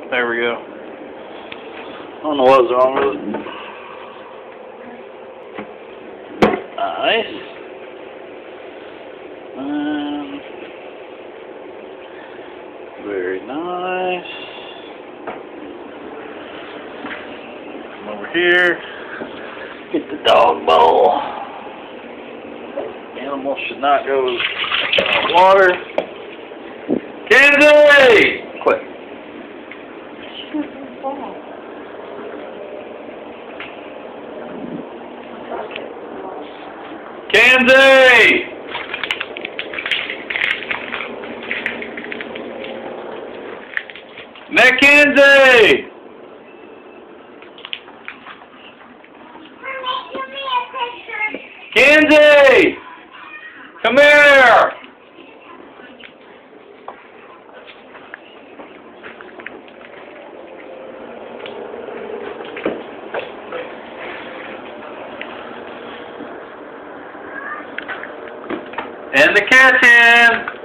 There we go. I don't know what was wrong with it. Nice. Very nice. Come over here. Get the dog bowl. Animals should not go in the water. Kenzie! Quick. Kenzie! Mackenzie! Kenzie! Come here! And the cat's in!